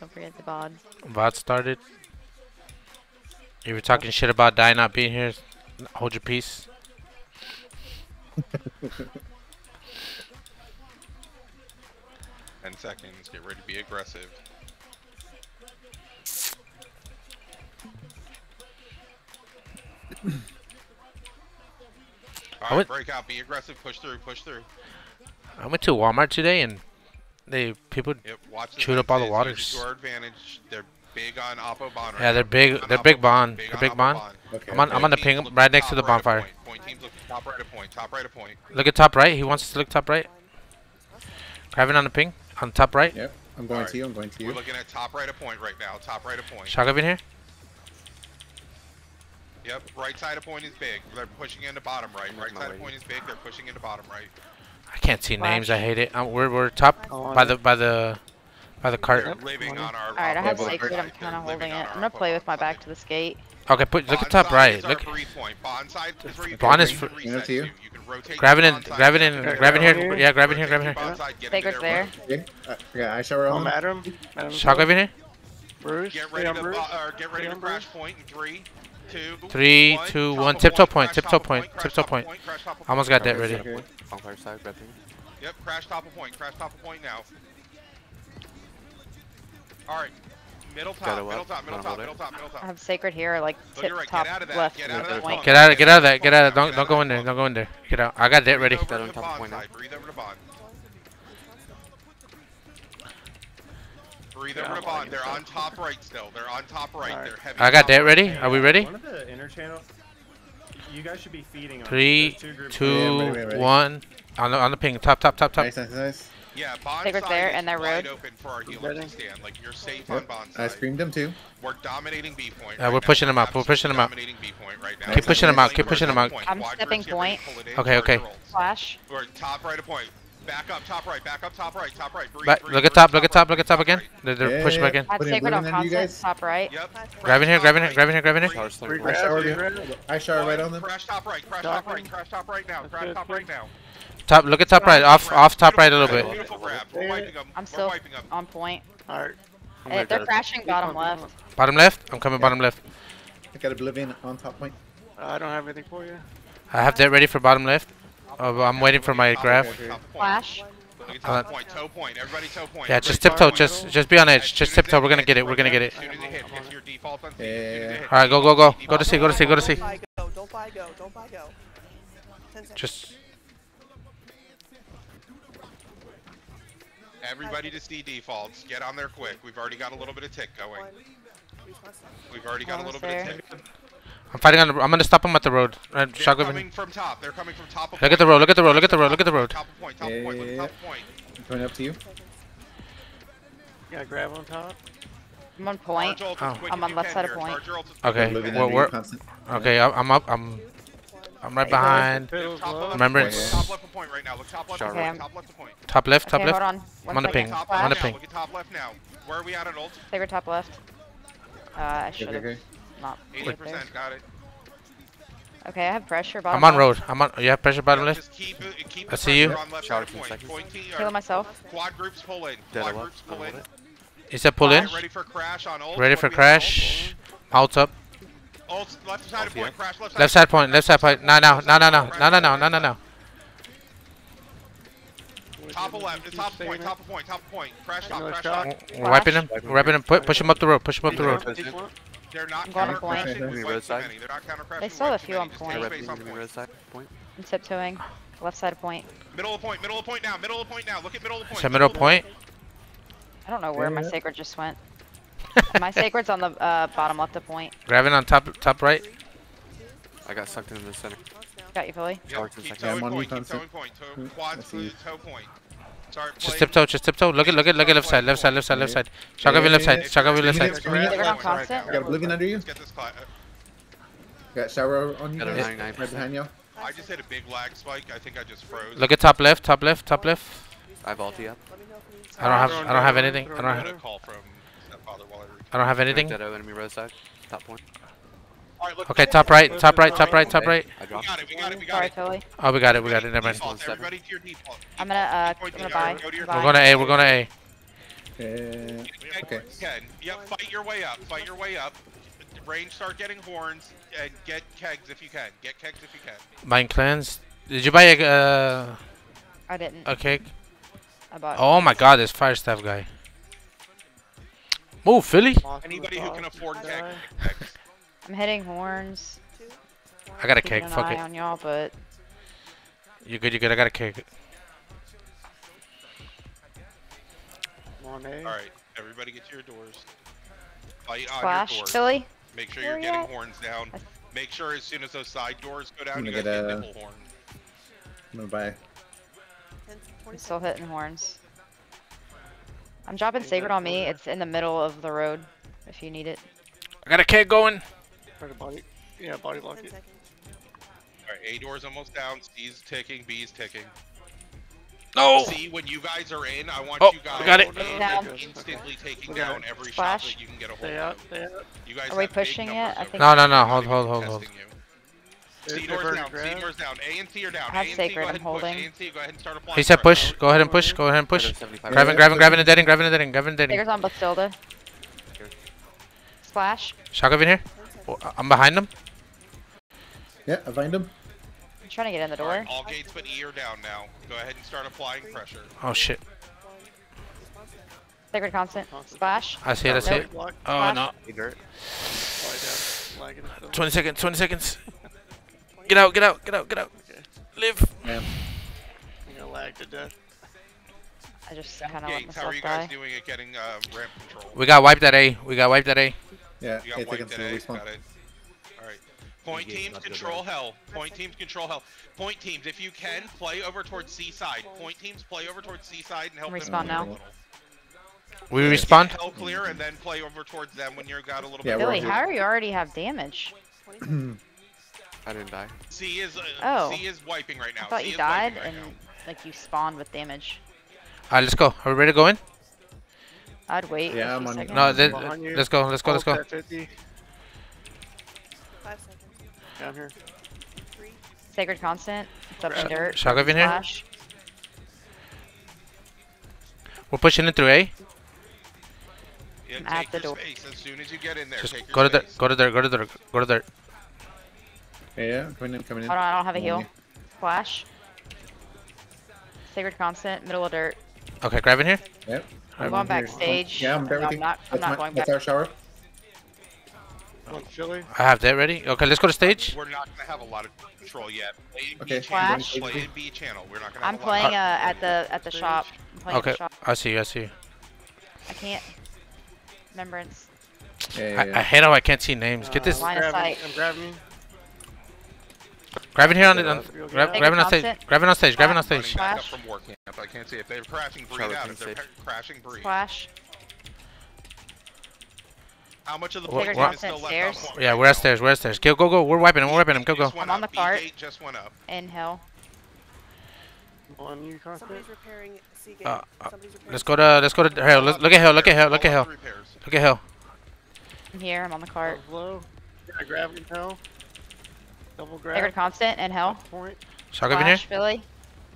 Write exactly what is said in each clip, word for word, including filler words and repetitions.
Don't forget the B O D. V O D started. You were talking shit about Die not being here. Hold your peace. Ten seconds. Get ready to be aggressive. All right, break out. Be aggressive. Push through. Push through. I went to Walmart today and they people Yep, watch the chewed up all the fences, waters. use it to our advantage. They're big on Oppo Bond. Right Yeah, they're now. big. on They're Oppo big Bond. Big They're on big Oppo Bond. Okay. I'm on. I'm on the Point ping teams look right next to top the right of bonfire. Point. Point teams look top right of point. Top right of point. Look at top right. He wants us to look top right. Grabbing on the ping on top right. Yep. I'm going Alright. to you. I'm going to We're you. looking at top right of point right now. Top right of point. Shotgun in here. Yep, right side of point is big. They're pushing into bottom right. Right side of point is big. They're pushing into bottom right. I can't see Flash. names. I hate it. Um, we're we're top by the by the by the cart. They're living on our. Alright, I have Oppo Sacred. side. I'm kind They're of living holding on it. our I'm gonna Oppo play with my side. back to the skate. Okay, put look Bond at top side right. is our Look. three point. Bond side is three Bond point. is You fr- can You know, reset to you. You can rotate Grab it to in. bond side. Grab it in. Rotate Grab it to here. bond Yeah, grab it here. side. Grab it here. Bond side, get into Sacred's their there. mode. Okay. Uh, yeah, I shower Oh, on. Madam. Madam Shotgun in here. Bruce. Get ready Yeah, to Bruce. bo- or get ready Yeah, to Bruce. crash point in three, two, Three, one. two, Top one. of Tiptoe point, crash tiptoe top of point, crash tiptoe top of point. crash top of Almost point. got that ready. Okay. Bonfire side, grabbing. Yep, crash top of point, crash top of point now. All right, middle top, Gotta middle up. top, middle Wanna top, hold middle it? top, middle I top. have Sacred here, like Look, tip you're right. top Get out of that. left. Get out of that. Point. Get out. Get out of that. Get out of. Now, Don't don't go in there. Don't go in there. Get out. I got that ready. Breathe That over on to top of bond point now. side. Breathe over to bond. Breathe over to bond. They're on top right still. They're on top right. Alright. They're heavy. I got top that right. ready. Are we ready? One of the inner channel. You guys should be feeding on Three, There's two groups. two, Yeah, I'm ready, ready, ready. one. On the on the ping. Top, top, top, top. Nice, nice, nice. Yeah, bond Sacred's side there, is and they're wide road. open for our healers to stand. Like you're safe on Yep. bond I side. screamed him too. We're dominating B point. Yeah, right we're now. pushing them out, we're pushing them out. Dominating B point right now. Keep pushing them out, Like, keep we're pushing them top out. point. I'm Quad stepping groups, get ready point. to pull it in, Okay, charge okay. rolls. Flash. We're top right of point. Back up, top right. Back up, top right. Top right. Breathe, Back, breathe, look at breathe, top. Look at top. right, Look at top again. right. They're, they're Yeah, pushing yeah, back in. I have Putting Sacred on Blizzard under you constant, guys? top right. Yep. Grab in here. Grab in here. Grab in here. Grab in here. Tower sling. Free I grab, shower free you. grab. I shower right on them. Crash top right. Crash top right. Crash top right now. Crash top right now. Top. Look at top right. Off. Off top right a little bit. Beautiful grab. We're wiping them. I'm We're still wiping them. on point. Alright. I'm Eh, gonna they're get it. crashing bottom left. Bottom left. I'm coming bottom left. I got Oblivion on top point. I don't have anything for you. I have that ready for bottom left. Oh, I'm waiting for my grab. Okay, okay. Top point. Flash. Look at top point. Toe point. Everybody toe point. Yeah, just Everybody toe tiptoe. point. Just just be on As edge. Just soon as tiptoe. they We're gonna hit, get it. We're gonna get it. As soon as they hit, hit your default on C. Yeah, As soon as yeah, they yeah. hit, All right, go go go. Go to C. Go to C. Go to C. Don't buy go. Don't buy go. Don't buy go. Ten seconds. Just Everybody to C defaults. Get on there quick. We've already got a little bit of tick going. One. Use my stuff. We've already got a little Almost bit of there. tick. I'm fighting on the. I'm gonna stop them at the road. Right, They're shotgun. coming from top. They're coming from top of Look point. at the road. Look at the road. Look at the road. Look at the road. Top of point. Top of Yeah, point. Look yeah, at yeah. top of point. I'm coming up to you. Got a grab on top. I'm on point. Charge ult Oh. as quick I'm as on you left can side of here. point. Charge your ult as quick Okay, as you Oblivion can. we're, under you, we're constant. okay. I- I'm up. I'm I'm right behind. Fiddles Top low. left, Remembrance. Top left of point right now. Look top left. Sharp of right. point. Top left of point. Top left. Top Okay, hold left. on. I'm One on the second. ping. Top I'm on left the now. ping. Look at top left now. Where are we at at ult? Sacred top left. Uh, I should Okay, have okay. not. eighty put there. percent. Got it. Okay, I have pressure. Bottom I'm on left. road. I'm on. You have pressure bottom Yeah, left. Just keep, it- keep I the see you. pressure on left Shower side of ten point. seconds. Point T, or Healing myself. Quad groups pull in. Dead Quad up. groups pull in. He said pull in. Get ready for crash on ult. Ready What for do we have on crash. Out up. ult? Ult left side of Ult, point. Crash left side. Left side point. Left side point. No no no no no no no no no no no. Top of left. It's top of point. Top of point. Top of point. Crash top. Another Crash shot. top. We're wiping him. We're wiping him. Pu- Push him up the road. Push him up the road. They're not I'm going counter on point. crashing. Okay. We Road wiped too side. many. They're not counter crashing. They we still wiped have too few many. on Just point. take Rep space on the point. road side. Point. I'm tiptoeing. Left side of point. Middle of point. Middle of point now. Middle of point now. Look at middle of point. So middle point. I don't know where my Yeah. sacred just went. My sacred's on the uh, bottom left of point. Grabbing on top top right. I got sucked into the center. Got you, Philly. Yep, Shower ten keep seconds. Yeah, I'm towing on you, point. Keep constant. towing point. Toe, Mm, quad I see you. toe point. Sorry, Just play. tiptoe. Just tiptoe. Look at look at look at left side. Left side. Left side. Left side. Shotgun left side. Shotgun left Screaming side. it, screaming it. Sacred on constant. Got Oblivion under you. Let's get this cla- uh, Got shower on you Got a guys. ninety-nine Right percent. behind you. I just hit a big lag spike. I think I just froze. Look at top left. Top left. Top left. I have ulti up. Let me know if you need I don't have. I don't have anything. I I don't got have. a call from Stepfather while I re- I don't have anything. Dead enemy road side. Top point. All right, look. Okay, top right. Top right. Top right. Top right. I We dropped. got it. We got it. We got Sorry, it. Philly. Oh, we got it. We got it. Never mind. Default, Seven. Everybody to your default. I'm gonna uh, I'm Point gonna to buy. your- go to your buy. We're going to A. We're going to A. Uh, okay. Ken, yep, fight your way up. Fight your way up. Range, start getting horns, and get kegs if you can. Get kegs if you can. Buying cleanse. Did you buy a uh, I didn't. a cake? I bought. Oh my God, this fire staff guy. Move, Philly. Anybody who can afford Die. kegs, get kegs. I'm hitting horns. Two. I got a Keeping cake. an Fuck eye it. on y'all, but You good? You good? I got a cake. Come on, A. All right, everybody get to your doors. Fight on flash, your doors. Philly. Make sure Where you're you getting at? horns down. Make sure as soon as those side doors go down, I'm you gonna guys get get a- nipple horn. I'm gonna buy. ten, I'm twenty still seconds. hitting horns. I'm dropping Yeah, sacred on me. over there. It's in the middle of the road. If you need it. I got a cake going. Try to body. Yeah, body lock ten it. seconds. All right, A door's almost down. C's ticking. B's ticking. No. C, when you guys are in, I want Oh, you guys I got it. in Down. and instantly taking Okay. down every Splash. shot that you can get a hold Stay of. out. Stay out. You guys Are we have big pushing numbers it? I over think- No, no, no. there. Hold, I'm hold, not hold, even hold. testing you. There's C the doors bird down. C grab. doors down. A and C are down. I have A and C, sacred, go ahead I'm and push. holding. A and C, go ahead and start applying He said pressure. push. Go ahead and push. Go ahead and push. seventy-five. Grabbing, grabbing, grabbing a deading, grabbing a deading, grabbing a deading. Sacred's on Bathilda. Splash. Shotgun in here. Oh, I'm behind them. Yeah, I find him. I'm trying to get in the All door. right, all gates but E are down now. Go ahead and start applying pressure. Oh shit. One. Response time. Sacred constant. Constant. Splash. I see it. I see it. Body block. Oh Flash. no. Hey, dirt. Slide down. Lagging still. twenty seconds. twenty seconds. Get out. Get out. Get out. Get out. Okay. Live. Man. I'm gonna lag to death. I just kind of let Gates, how are myself you guys die. doing at getting uh, ramp control? We got wiped at A. We got wiped at A. Yeah, You got eight wiped seconds to today. respawn. Got it. All right. Point Gate's teams not good, control right? hell. Point teams control hell. Point teams, if you can, play over towards C side. Point teams, play over towards C side and help Respawn them now. clear a little. We Get respawn. hell clear and then play over towards them when you've got a little Yeah, bit. we're Billy, here. how do you already have damage? twenty seconds. I didn't die. C is uh, Oh. C is wiping right now. I thought C you is died wiping right and now. like you spawned with damage. Alright, let's go. Are we ready to go in? I'd wait. Yeah, a I'm few on- seconds. No, th- Behind you. let's go. Let's go. Let's go. Ult at fifty. Five seconds. Down here. Three. Sacred constant. It's up in Grab. dirt. Shotgun in here. Splash. We're pushing in through A. Yeah, I'm at take the your door. space as soon as you get in there. Just take your go to the space. go to there. Go to there. Go to there. Yeah, yeah, coming in, coming in. Hold on, I don't have a Come on, heal. Splash. Sacred constant. Middle of dirt. Okay, grab in here. Yep. I'm I'm going here. backstage. Yeah, I'm there No, with I'm you. not- I'm That's not my- going That's back. our shower. One Philly. I have that ready. Okay, let's go to stage. We're not gonna have a lot of control yet. Play in Okay. B channel. Flash. Play in B channel. We're not gonna. I'm have a playing lot uh, of at the at the Stage. shop. I'm playing at Okay, the shop. I see you. I see you. I can't. Remembrance. Yeah, yeah, I, yeah. I hate how I can't see names. Get this. Uh, Line of grabbing- sight. I'm grabbing you. Grab in here on the. On, You'll get grab, out. grab it on stage. Constant. Grab it on stage. Grab it on running stage. back up Flash. from war camp. I can't see if they're crashing. Breathe Shower out. can If they're stage. crashing, breathe. Flash. How much of the What- point what- team is still left on Stairs. point Yeah, right we're now? upstairs. We're upstairs. Go, go, go. We're wiping him. We're wiping him. Go, go. Just went I'm on up. the cart. B gate just went up. In hell. On you, constant. Somebody's repairing C gate. Uh, uh, Somebody's repairing Let's go to. Let's go to hell. Let's, look at hell. Look at hell. Look at hell. Repairs. Look at hell. I'm here. I'm on the cart. Low. Yeah, grabbing hell. Double grab. Sacred constant and hell. Point. Shotgun in here. Flash. Philly.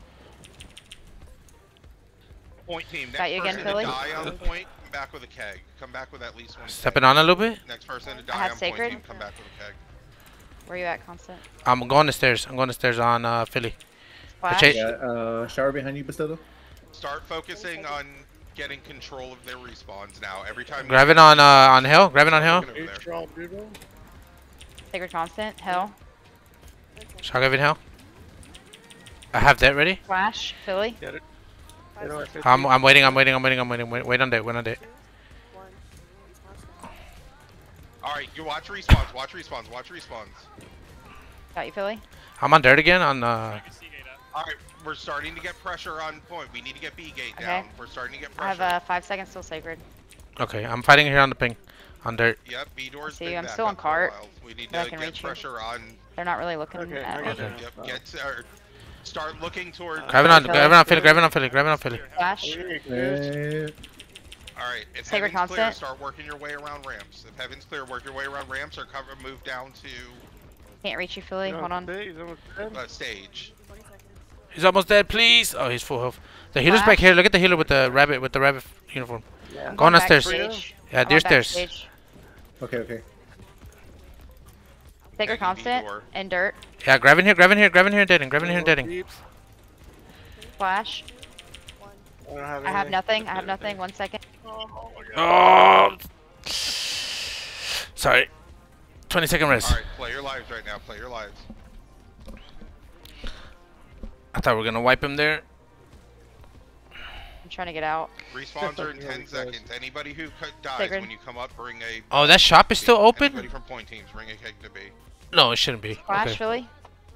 Point team. Next Got you again, person Philly? to die on the point, come back with a keg. Come back with at least one. Stepping on a little bit. Next person to die I have on sacred. point team, come back with a keg. Where you at, constant? I'm going to stairs. I'm going to stairs on uh, Philly. Flash. Chase. Yeah, uh, shower behind you, Basildo. Start focusing on getting control of their respawns now. Every time. you- Grab it on uh, on hell. Grab it on hell. Looking over there. Neutral doodle. Sacred constant. Hell. Shotgun in hell. I have that ready. Flash. Philly. Get it. Five Hit him at seconds. fifty. I'm I'm waiting. I'm waiting. I'm waiting. I'm waiting. Wait, wait on that. Wait on that. One. Response time. All right, you watch respawns. Watch respawns. Watch respawns. Got you, Philly. I'm on dirt again. On uh. All right, we're starting to get pressure on point. We need to get B gate Okay. down. We're starting to get I have pressure. uh, five seconds till sacred. Okay, I'm fighting here on the ping. On dirt. Yep, B doors. see been you, I'm back still on up for a cart, while. We need but I to can get reach you. pressure on. They're not really looking Okay, at I me. got you. Yep, Oh. get or start looking toward. Grab it on. Okay. Grab it on Philly. Grab it on Philly. Grab it on Philly. Flash. Hey, Chris. Uh, All right, if Sacred heaven's clear, constant. start working your way around ramps. If heaven's clear, work your way around ramps or cover, move down to Can't reach you, Philly. He's Hold on. stage, he's almost dead. uh, stage. twenty seconds. He's almost dead. Please. Oh, he's full health. The healer's back Flash. here. Look at the healer with the rabbit with the rabbit uniform. I'm Going back upstairs. stage. Yeah, I'm deer going back stairs. stage. Okay, okay. Sacred Tagging B constant door. and dirt. Yeah, grab in here, grab in here, grab in here, deading, grab in here, deading. Deeps. Flash. One. I don't have I have anything. nothing. I have nothing. One second. Oh, my God. Oh! Sorry. twenty second rest. Alright, play your lives right now. Play your lives. I thought we were gonna wipe him there. I'm trying to get out. Respawns are in Yeah, ten guys. seconds. Anybody who cu- dies Sacred. when you come up, bring a. Oh, that shop is still Anybody open? from point teams, bring a keg to B. No, it shouldn't be. Flash, Okay. Philly.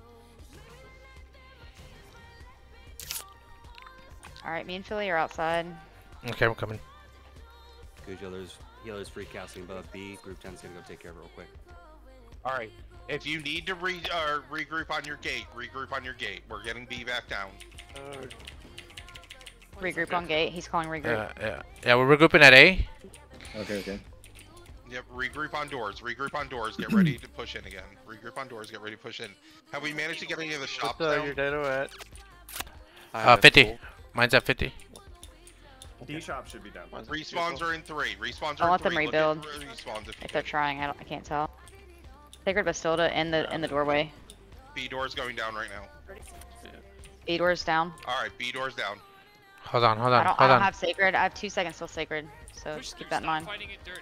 All right, me and Philly are outside. Okay, we're coming. Good healers, healers free casting above B. Group ten's gonna go take care of it real quick. Alright. If you need to re uh, regroup on your gate, regroup on your gate. We're getting B back down. Uh, Regroup on gate. He's calling regroup. Yeah, yeah. Yeah, we're regrouping at A. Okay, okay. Yep, regroup on doors. Regroup on doors. Get ready to push in again. Regroup on doors. Get ready to push in. Have we managed to get any of the shops what's uh, down? your data at? I Uh, have it fifty. full. Mine's at fifty. D shop should be done. Mine's at Respawns vehicle. are in three. Respawns I'll are in let them three. Look at rebuild. respawns if you If they're can. trying, I don't. I can't tell. Sacred Bastilla in the in the doorway. B door's going down right now. thirty seconds. B doors down. Alright, B door's down. Hold on, hold I on, don't. I hold don't on. have sacred. I have two seconds till sacred. So just keep that in mind.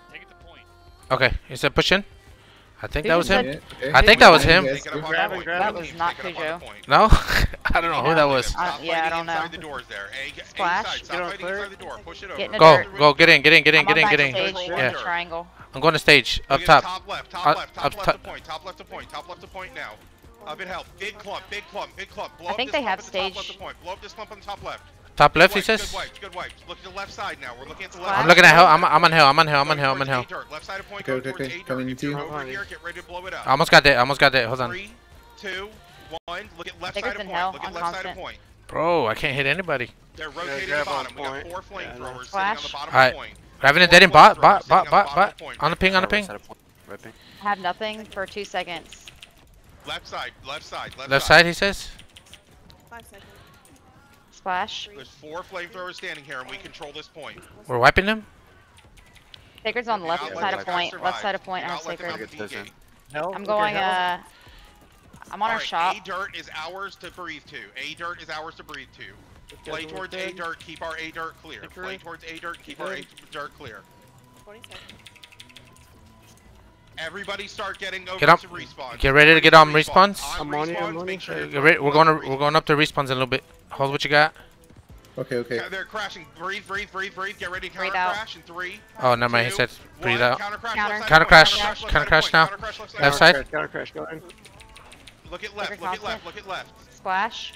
Okay, you said push in? I think Who that was said- him. Yeah, okay. I think that was him. Yes, Take it up on grab the it, point. grab That Team, was take not it up on the Cujo. point. No? I don't know who that was. Stop Uh, yeah, I fighting don't inside know. the doors there. A, Splash. A side. Stop Get on fighting clear. inside the door. Push it over. Get in the Go, dirt. go, get in, get in, get in, I'm get on in, back get to in. stage. Yeah. There's a triangle. I'm going to stage, up Look at top. Top left, top Up- left, top up left top. to point, top left to point, top left to point now. Up and help. Big clump, big clump, big clump. Blow I up think this they clump have at the top left stage- to point. Blow up this clump on the top left. Top left, he Good wipes, says? Good wipes, good wipes. Look at the left side now. We're looking at the left Splash. side. I'm looking at hell. I'm, I'm on hell. I'm on hell. I'm on hell. I'm on Going hell. towards A-dirt. Left side of point, Okay, go okay, towards okay. A-dirt. Coming If you're into you. over here, get ready to blow it up. I almost got that. I almost got that. Hold on. Three, two, one. Look at left Sacred's side of in point. hell Look at on left side of constant. point. Bro, I can't hit anybody. They're rotating the grab on bottom. We got point. four Yeah, I know. flamethrowers sitting on the Flash. bottom Alright. of point. Grabbing it Four dead in bot, flamethrowers bot, sitting on bot, the bot, bottom bot. of point. On the ping, on the Uh, ping. set of point. Ripping. I have nothing for two seconds. Left side, left side, left, Left side, he says. Five seconds. Splash. There's four flamethrowers standing here, and we control this point. We're wiping them. Sacred's on the Do left not let side them of point. survive. Left side of Do point. I have not let them sacred. have the Get this gate. Hell? I'm Look going. at hell. Uh, I'm on our Alright, shop. A dirt is ours to breathe to. A dirt is ours to breathe to. Play Look at towards dead. A dirt, keep our A dirt clear. Hickory. Play towards A dirt, keep our A dirt clear. twenty seconds. Everybody start getting over Get up. to respawn. Get ready to get on respawns. I'm on you, I'm respawns, on make you. sure Uh, you're get ready- We're going going to, we're going up to respawns in a little bit. Hold what you got. Okay, okay. They're crashing. Breathe, breathe, breathe, breathe. Get ready to Breathe counter out. crash in three. Oh, never mind. He two, said breathe one. out. Counter crash. Counter. left side Counter of point, crash. left Counter side of crash point, now. counter crash left side Left of side. point. Counter crash, counter crash, go in. Look at left. Sacred Look at constant. left. Look at left. Splash.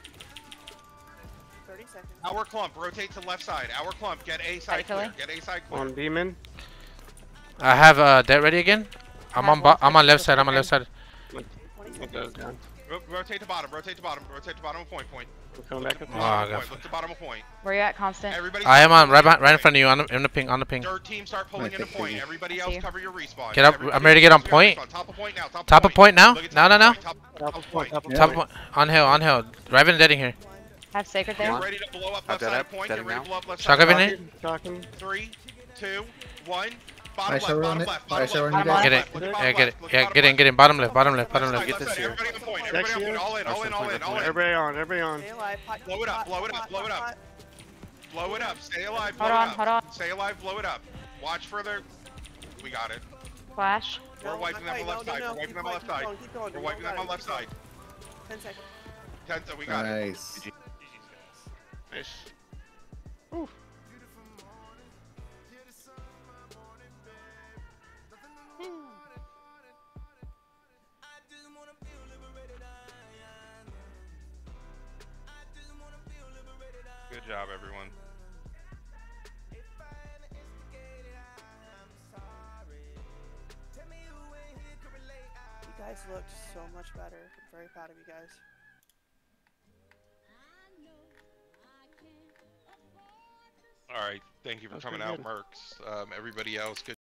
thirty seconds. Our clump. Rotate to left side. Our clump. Get A side Ready, clear. Philly? Get A side clear. On demon. I have uh, that ready again. I'm have on, bo- one I'm on second left till side. I'm on left side. twenty Look seconds. those down. Ro- rotate to bottom. Rotate to bottom. Rotate to bottom of point. Point. I'm coming Look back to up. Oh, bottom I of got point. Look to bottom of point. Where you at, Constant? Everybody. I am start on right, pulling behind, right in into front of you on the, in the ping, on the ping. Dirt team start pulling into Nice, point. thank you. Everybody I else see you. cover your respawn. Get up. Everybody I'm ready to get on else cover point. your respawn. Top of point now. Top, Top of point now. Look at No, top no, of no. point, Top, Top of of point. point, top of Top point. point. On hill, on hill. Driving dead in here. Have sacred there. Get ready to blow up left dead side up, of point. dead Get ready now. to blow up left Shock side. of it. Shocking. Three, two, one. I Bottom shall left, run bottom it. left, I bottom shall left. run bottom Get it. left, look at Yeah, bottom get it. left, look at Yeah, bottom get in, left. get in. Bottom left, bottom left, bottom Left left. side, Get left this side. here. Everybody on point. Next Everybody on here. point. All in, all in, all in, all in. Everybody on, everybody on. Stay alive. Pot, Blow it up, pot, blow it up, pot, blow it up. pot. Blow it up. Stay alive. Blow Hold it on, up. hold on. Stay alive. Blow it up. Watch further. We got it. Flash. We're No, wiping not them on quite. left No, side. no, We're no. wiping Keep them on going, left keep side. going, keep going. We're You wiping got them on it, left keep side. going. Ten seconds. Ten, so we got it. Nice. Nice. Good job, everyone. You guys looked so much better. I'm very proud of you guys. All right. Thank you for That's coming pretty out, good. Mercs. Um, everybody else, good.